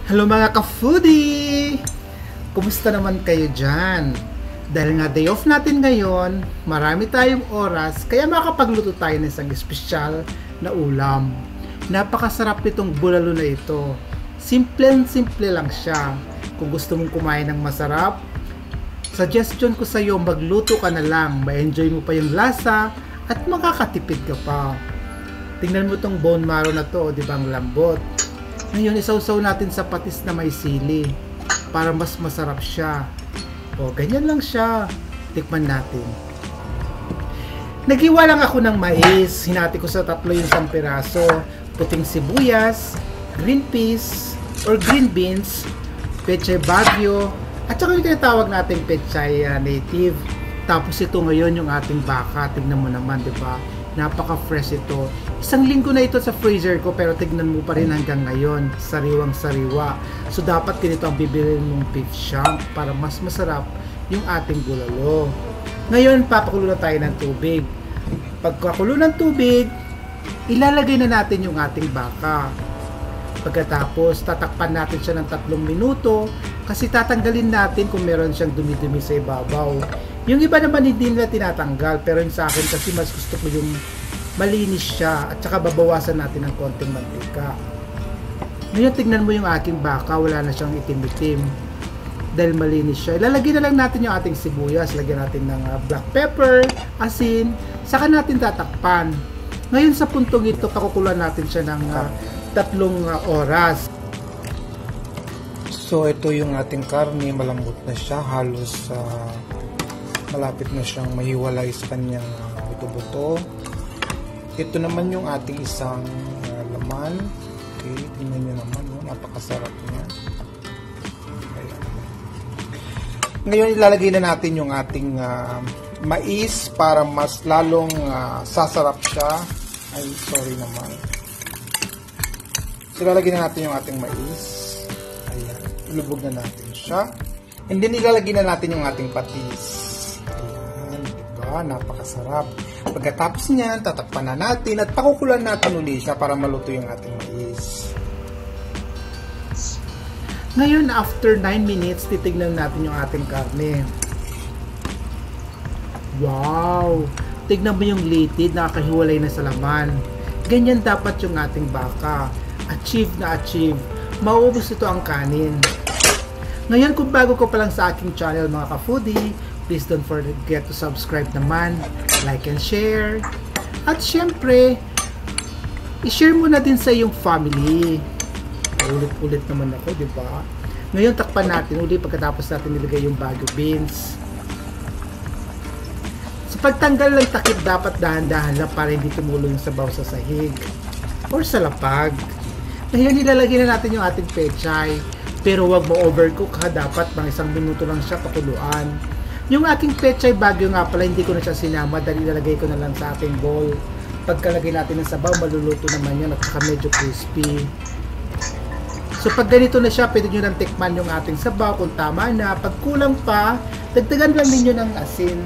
Hello mga ka-foodie! Kumusta naman kayo dyan? Dahil nga day off natin ngayon, marami tayong oras, kaya makakapagluto tayo ng isang espesyal na ulam. Napakasarap nitong bulalo na ito. Simple lang siya. Kung gusto mong kumain ng masarap, suggestion ko sa iyo, magluto ka na lang. Ma-enjoy mo pa yung lasa at makakatipid ka pa. Tingnan mo tong bone marrow na to, di ba ang lambot? Ngayon, isawsaw natin sa patis na may sili para mas masarap siya. O, ganyan lang siya. Tikman natin. Naghiwa lang ako ng mais. Hinati ko sa tatlo yung isang piraso. Puting sibuyas, green peas, or green beans, pechay bagyo, at saka yung tinatawag natin pechay native. Tapos ito ngayon yung ating baka. Tignan mo naman, di ba? Napaka-fresh ito. Isang linggo na ito sa freezer ko, pero tignan mo pa rin hanggang ngayon. Sariwang-sariwa. So, dapat ganito ang bibilin mong beef shank para mas masarap yung ating bulalo. Ngayon, papakulo na tayo ng tubig. Pagkakulo ng tubig, ilalagay na natin yung ating baka. Pagkatapos, tatakpan natin siya ng 3 minuto kasi tatanggalin natin kung meron siyang dumi-dumi sa ibabaw. Yung iba naman hindi nila tinatanggal, pero yung sa akin kasi mas gusto ko yung malinis siya at saka babawasan natin ng konting mantika. Ngayon tignan mo yung aking baka, wala na siyang itim-itim dahil malinis siya. Ilalagay na lang natin yung ating sibuyas, lagyan natin ng black pepper, asin, saka natin tatakpan. Ngayon sa puntong ito, pakukulan natin siya ng 3 oras. So ito yung ating karne, malambot na siya, halos malapit na siyang mahiwalay sa kanyang buto-buto. Ito naman yung ating isang laman. Okay, tingnan nyo naman, no? Napakasarap niya. Ayan. Ngayon ilalagay na natin yung ating mais para mas lalong sasarap siya. Ay, sorry naman. So ilalagay na natin yung ating mais. Ayan, ilubog na natin siya. And then ilalagay na natin yung ating patis. Napakasarap. Pagkatapos niyan, tatakpan na natin at pakukulan natin ulit siya para maluto yung ating mais. Ngayon, after 9 minutes, titignan natin yung ating karne. Wow! Tignan mo yung litid, nakakahiwalay na sa laman. Ganyan dapat yung ating baka. Achieve na achieve. Mauubos ito ang kanin. Ngayon, kung bago ko pa lang sa aking channel mga ka-foodie, please don't forget to subscribe naman, like and share. At syempre, i-share mo na din sa iyong family. Ulit-ulit naman ako, di ba? Ngayon, takpan natin uli pagkatapos natin nilagay yung bago beans. Sa pagtanggal ng takip, dapat dahan-dahan lang para hindi tumulo yung sabaw sa sahig or sa lapag. Ngayon, ilalagay na natin yung ating pechay. Pero wag mo overcook ha, dapat mga 1 minuto lang siya pakuluan. Yung aking pechay bagyo nga pala, hindi ko na siya sinama dahil ilalagay ko na lang sa ating bowl. Pagkalagay natin ng sabaw, maluluto naman yan at saka medyo crispy. So pag ganito na siya, pwede nyo nang tikman yung ating sabaw kung tama na. Pag kulang pa, dagdagan lang ninyo ng asin.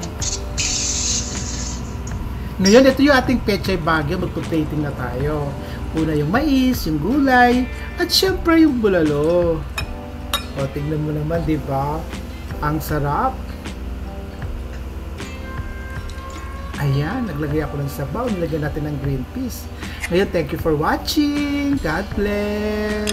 Ngayon, ito yung ating pechay bagyo, magpo-plating na tayo. Una yung mais, yung gulay, at syempre yung bulalo. O, tignan mo naman, di ba? Ang sarap. Ayan, naglagay ako ng sabaw. Nilagyan natin ng green peas. Ngayon, thank you for watching. God bless.